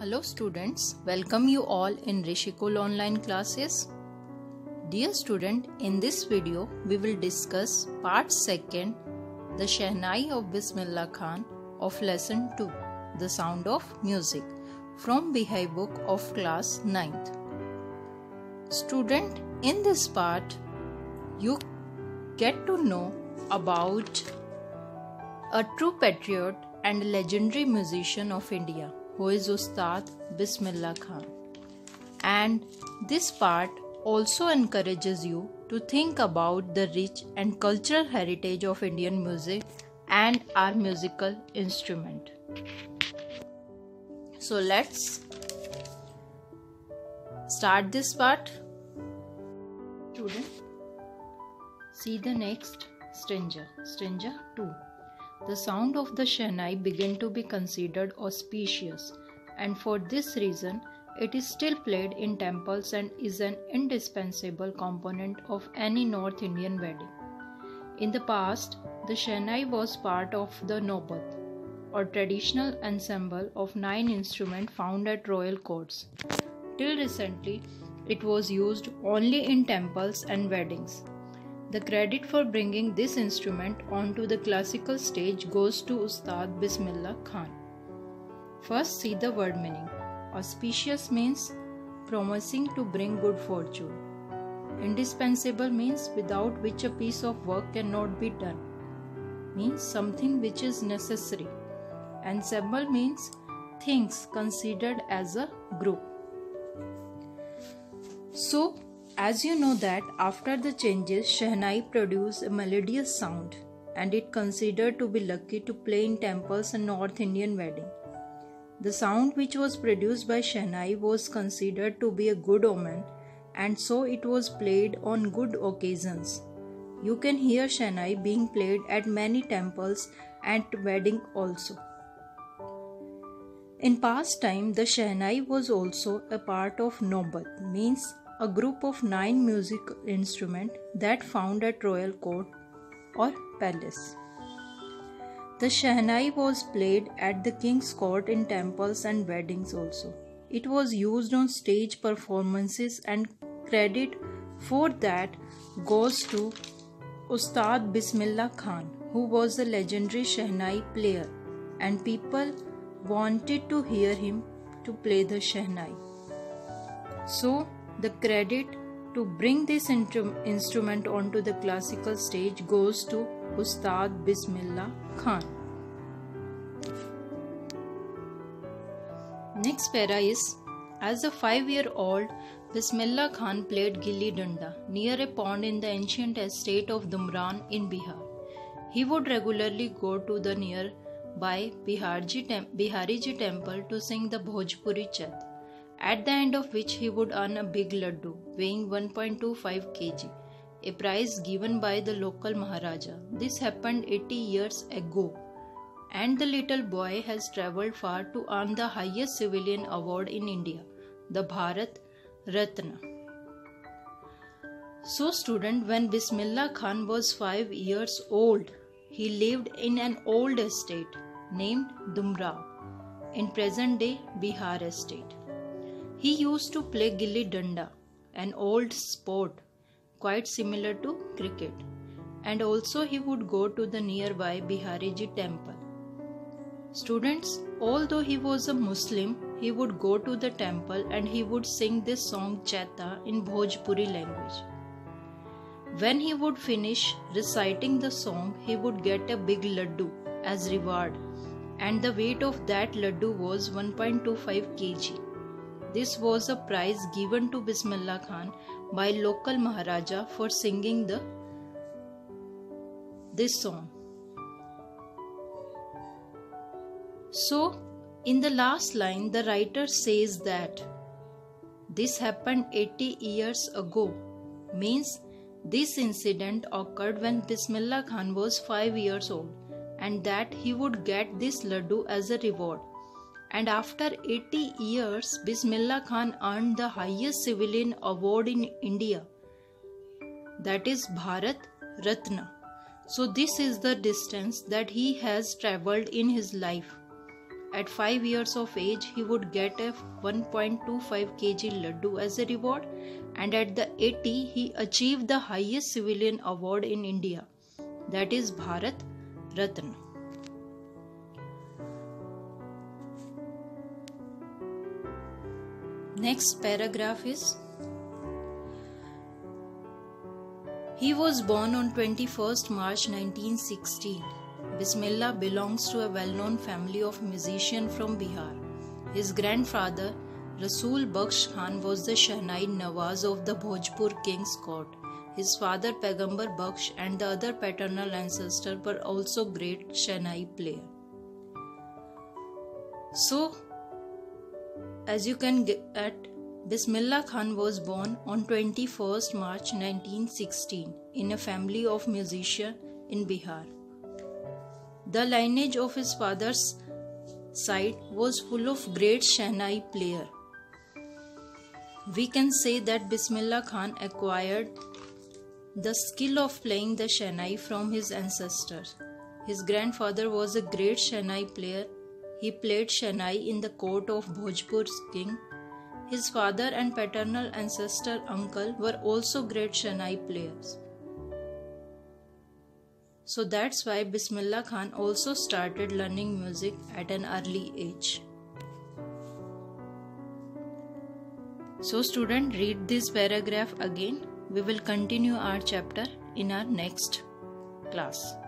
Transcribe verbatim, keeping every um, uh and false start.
Hello students, welcome you all in Rishikul online classes. Dear student, in this video we will discuss part second, the Shehnai of Bismillah Khan of lesson two, the sound of music from Bihai book of class ninth. Student, in this part you get to know about a true patriot and legendary musician of India, who is Ustad Bismillah Khan. And this part also encourages you to think about the rich and cultural heritage of Indian music and our musical instrument. So let's start this part. Student, see the next stanza, stanza two. The sound of the Shehnai began to be considered auspicious, and for this reason it is still played in temples and is an indispensable component of any North Indian wedding. In the past, the Shehnai was part of the Nobat, or traditional ensemble of nine instruments found at royal courts. Till recently, it was used only in temples and weddings. The credit for bringing this instrument onto the classical stage goes to Ustad Bismillah Khan. First, see the word meaning. Auspicious means promising to bring good fortune. Indispensable means without which a piece of work cannot be done. Means something which is necessary. Ensemble means things considered as a group. So, as you know that after the changes, Shehnai produced a melodious sound and it considered to be lucky to play in temples and North Indian wedding. The sound which was produced by Shehnai was considered to be a good omen, and so it was played on good occasions. You can hear Shehnai being played at many temples and wedding also. In past time, the Shehnai was also a part of Nobat, means a group of nine musical instruments that found at royal court or palace. The Shehnai was played at the king's court in temples and weddings also. It was used on stage performances, and credit for that goes to Ustad Bismillah Khan, who was a legendary Shehnai player, and people wanted to hear him to play the Shehnai. So, the credit to bring this instrument onto the classical stage goes to Ustad Bismillah Khan. Next para is, as a five-year-old, Bismillah Khan played Gilli Danda near a pond in the ancient estate of Dumran in Bihar. He would regularly go to the nearby Biharji tem- Bihariji temple to sing the Bhojpuri Chat, at the end of which he would earn a big laddu weighing one point two five kilograms, a prize given by the local Maharaja. This happened eighty years ago, and the little boy has travelled far to earn the highest civilian award in India, the Bharat Ratna. So student, when Bismillah Khan was five years old, he lived in an old estate named Dumra, in present-day Bihar estate. He used to play Gilli Danda, an old sport quite similar to cricket, and also he would go to the nearby Bihariji temple. Students, although he was a Muslim, he would go to the temple and he would sing this song Chaita in Bhojpuri language. When he would finish reciting the song, he would get a big laddu as reward, and the weight of that laddu was one point two five kilograms. This was a prize given to Bismillah Khan by local Maharaja for singing the this song. So, in the last line, the writer says that this happened eighty years ago, means this incident occurred when Bismillah Khan was five years old, and that he would get this laddu as a reward. And after eighty years, Bismillah Khan earned the highest civilian award in India, that is Bharat Ratna. So this is the distance that he has travelled in his life. At five years of age, he would get a one point two five kilograms laddu as a reward, and at the eighty, he achieved the highest civilian award in India, that is Bharat Ratna. Next paragraph is, he was born on twenty-first March nineteen sixteen. Bismillah belongs to a well-known family of musicians from Bihar. His grandfather, Rasool Bakhsh Khan, was the Shehnai Nawaz of the Bhojpur king's court. His father, Paigambar Bakhsh, and the other paternal ancestors were also great Shehnai players. So, as you can get at, Bismillah Khan was born on twenty-first March nineteen sixteen in a family of musicians in Bihar. The lineage of his father's side was full of great Shehnai players. We can say that Bismillah Khan acquired the skill of playing the Shehnai from his ancestors. His grandfather was a great Shehnai player. He played Shehnai in the court of Bhojpur's king. His father and paternal ancestor uncle were also great Shehnai players. So that's why Bismillah Khan also started learning music at an early age. So student, read this paragraph again. We will continue our chapter in our next class.